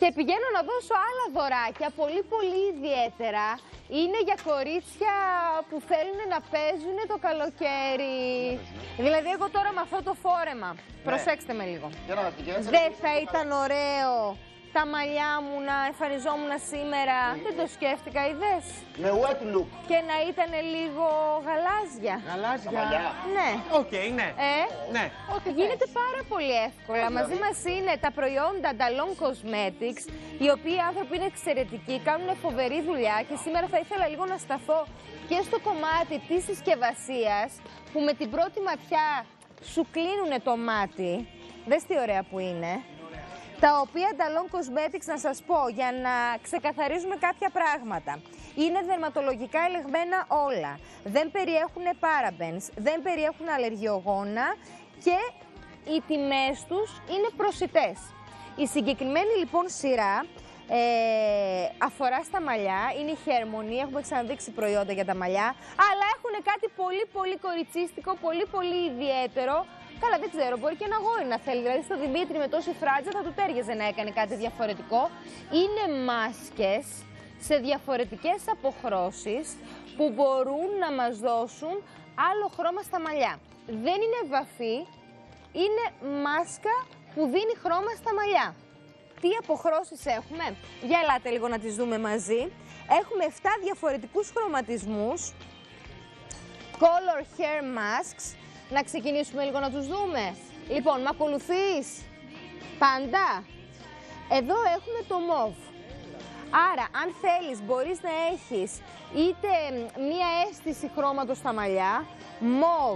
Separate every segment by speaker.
Speaker 1: Και πηγαίνω να δώσω άλλα δωράκια, πολύ ιδιαίτερα. Είναι για κορίτσια που θέλουν να παίζουν το καλοκαίρι. Δηλαδή, εγώ τώρα με αυτό το φόρεμα, προσέξτε με λίγο. Δεν θα ήταν ωραίο τα μαλλιά μου να εμφανιζόμουν σήμερα? Δεν το σκέφτηκα, είδες?
Speaker 2: Με wet look.
Speaker 1: Και να ήταν λίγο γαλάζια.
Speaker 3: Γαλάζια.
Speaker 1: Ναι.
Speaker 3: Οκ, ναι. Ναι.
Speaker 1: Γίνεται πάρα πολύ εύκολα. Μαζί μας είναι τα προϊόντα Dalon Cosmetics, οι οποίοι άνθρωποι είναι εξαιρετικοί, κάνουν φοβερή δουλειά και σήμερα θα ήθελα λίγο να σταθώ και στο κομμάτι της συσκευασίας που με την πρώτη ματιά σου κλείνουν το μάτι. Δες τι ωραία που είναι. Τα οποία Dalon Cosmetics, να σας πω, για να ξεκαθαρίζουμε κάποια πράγματα. Είναι δερματολογικά ελεγμένα όλα. Δεν περιέχουν parabens, δεν περιέχουν αλλεργιογόνα και οι τιμές τους είναι προσιτές. Η συγκεκριμένη λοιπόν σειρά αφορά στα μαλλιά, είναι η Harmony, έχουμε ξαναδείξει προϊόντα για τα μαλλιά, αλλά έχουν κάτι πολύ κοριτσίστικο, πολύ ιδιαίτερο. Καλά, δεν ξέρω, μπορεί και ένα αγόρι να θέλει. Δηλαδή, στο Δημήτρη με τόση φράτζα θα του τέριαζε να έκανε κάτι διαφορετικό. Είναι μάσκες σε διαφορετικές αποχρώσεις που μπορούν να μας δώσουν άλλο χρώμα στα μαλλιά. Δεν είναι βαφή, είναι μάσκα που δίνει χρώμα στα μαλλιά. Τι αποχρώσεις έχουμε? Για ελάτε λίγο να τις δούμε μαζί. Έχουμε 7 διαφορετικούς χρωματισμούς. Color Hair Masks. Να ξεκινήσουμε λίγο να τους δούμε. Λοιπόν, με ακολουθείς? Πάντα. Εδώ έχουμε το μοβ. Άρα, αν θέλεις, μπορείς να έχεις είτε μία αίσθηση χρώματος στα μαλλιά, μοβ,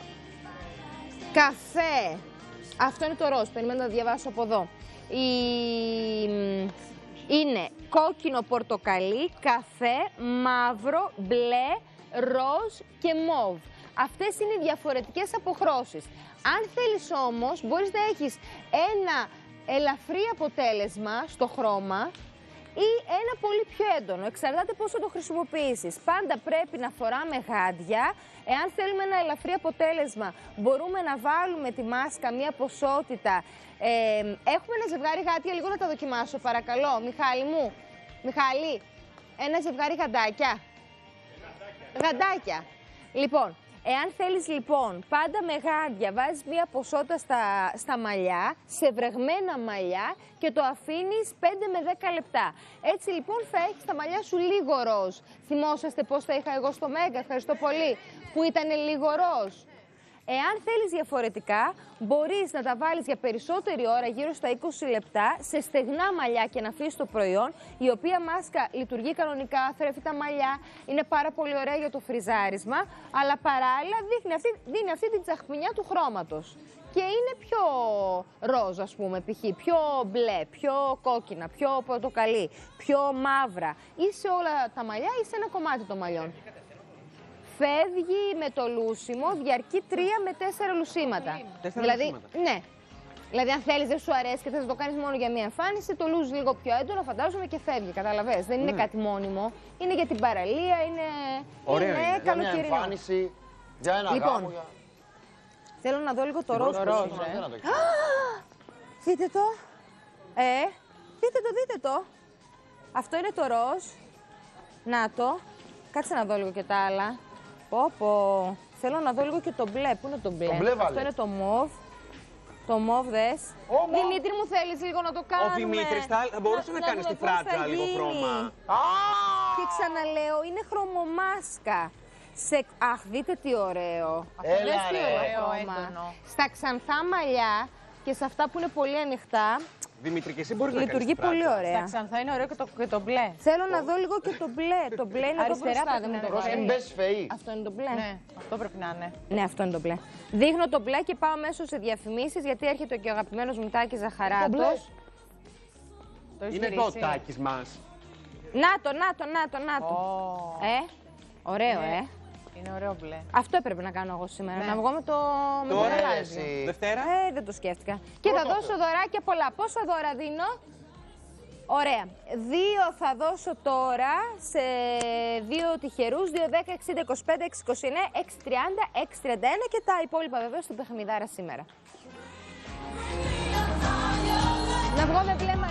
Speaker 1: καφέ. Αυτό είναι το ροζ, περιμένω να διαβάσω από εδώ. Είναι κόκκινο πορτοκαλί, καφέ, μαύρο, μπλε, ροζ και μοβ. Αυτές είναι οι διαφορετικές αποχρώσεις. Αν θέλεις όμως, μπορείς να έχεις ένα ελαφρύ αποτέλεσμα στο χρώμα ή ένα πολύ πιο έντονο. Εξαρτάται πώς θα το χρησιμοποιήσεις. Πάντα πρέπει να φοράμε γάντια. Εάν θέλουμε ένα ελαφρύ αποτέλεσμα, μπορούμε να βάλουμε τη μάσκα μία ποσότητα. Έχουμε ένα ζευγάρι γάντια, λίγο να τα δοκιμάσω παρακαλώ. Μιχάλη μου, Μιχάλη, ένα ζευγάρι γαντάκια. Γαντάκια. Λοιπόν, εάν θέλεις λοιπόν πάντα με γάντια, βάζεις μία ποσότητα στα μαλλιά, σε βρεγμένα μαλλιά και το αφήνεις 5 με 10 λεπτά. Έτσι λοιπόν θα έχεις τα μαλλιά σου λίγο ροζ. Θυμόσαστε πώς τα είχα εγώ στο Μέγκα, ευχαριστώ πολύ, που ήταν λίγο ροζ. Εάν θέλεις διαφορετικά, μπορείς να τα βάλεις για περισσότερη ώρα, γύρω στα 20 λεπτά, σε στεγνά μαλλιά και να αφήσεις το προϊόν, η οποία μάσκα λειτουργεί κανονικά, θρέφει τα μαλλιά, είναι πάρα πολύ ωραία για το φριζάρισμα, αλλά παράλληλα δίνει αυτή την τσαχμινιά του χρώματος. Και είναι πιο ροζ, ας πούμε, π.χ. πιο μπλε, πιο κόκκινα, πιο πορτοκαλί, πιο μαύρα, ή σε όλα τα μαλλιά ή σε ένα κομμάτι των μαλλιών. Φεύγει με το λούσιμο, διαρκεί 3 με 4 λουσίματα.
Speaker 3: 4
Speaker 1: δηλαδή,
Speaker 3: λουσίματα. Ναι.
Speaker 1: Δηλαδή, αν θέλεις, δεν σου αρέσει και θες να το κάνεις μόνο για μία εμφάνιση, το λούζεις λίγο πιο έντονο, φαντάζομαι, και φεύγει. Καταλαβες. Δεν είναι κάτι μόνιμο. Είναι για την παραλία, είναι.
Speaker 3: Ωραίο
Speaker 1: είναι
Speaker 3: είναι.
Speaker 2: Για μια εμφάνιση, για ένα γάμο. Για...
Speaker 1: Θέλω να δω λίγο το ροζ. Δείτε το. Δείτε το. Αυτό είναι το ροζ. Να το. Κάτσε να δω λίγο και τα άλλα. Πω. Θέλω να δω λίγο και το μπλε. Πού είναι το μπλε? Αυτό είναι το μοβ. Το μοβ, δες. Δημήτρη, μου θέλεις λίγο να το κάνουμε?
Speaker 3: Ο Δημήτρης θα μπορούσε να κάνει στη φράτζα λίγο χρώμα.
Speaker 1: Και ξαναλέω, είναι χρωμομάσκα. Αχ, δείτε τι ωραίο.
Speaker 2: Έλα,
Speaker 1: τι ωραίο χρώμα. Στα ξανθά μαλλιά και σε αυτά που είναι πολύ ανοιχτά.
Speaker 3: Δημήτρη, και εσύ μπορείς να κάνεις
Speaker 1: λειτουργεί πολύ ωραία.
Speaker 4: Στα ξανθά είναι ωραίο και το μπλε.
Speaker 1: Θέλω να δω λίγο και το μπλε. Το μπλε είναι εδώ μπροστά.
Speaker 2: Αυτό
Speaker 1: είναι το μπλε.
Speaker 4: Ναι, αυτό πρέπει να είναι.
Speaker 1: Ναι, αυτό είναι το μπλε. Δείχνω το μπλε και πάω μέσω σε διαφημίσεις, γιατί έρχεται και ο αγαπημένος μου Τάκης Ζαχαράτος.
Speaker 3: Είναι εδώ ο Τάκης μας.
Speaker 1: Να το. Ωραίο,
Speaker 4: Είναι ωραίο μπλε.
Speaker 1: Αυτό έπρεπε να κάνω εγώ σήμερα. Ναι. Να βγω με το γαλάζιο.
Speaker 3: Δευτέρα.
Speaker 1: Δεν το σκέφτηκα. Και θα δώσω δωράκια πολλά. Πόσα δώρα δίνω? Ωραία. 2 θα δώσω τώρα σε 2 τυχερούς. 2, 10, 60, 25, 6, 29, 6, 30, 6, 31 και τα υπόλοιπα βεβαίως στην παιχνιδάρα σήμερα. Να βγω με μπλε